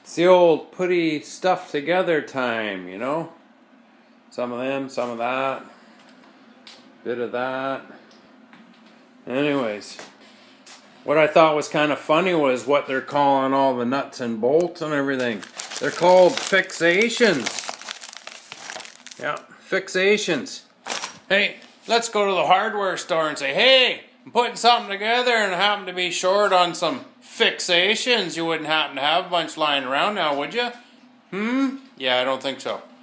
It's the old putty stuff together time, you know? Some of them, some of that. Bit of that. Anyways, what I thought was kind of funny was what they're calling all the nuts and bolts and everything. They're called fixations. Yeah, fixations. Hey, let's go to the hardware store and say, hey, I'm putting something together and I happen to be short on some fixations. You wouldn't happen to have a bunch lying around now, would you? Yeah, I don't think so.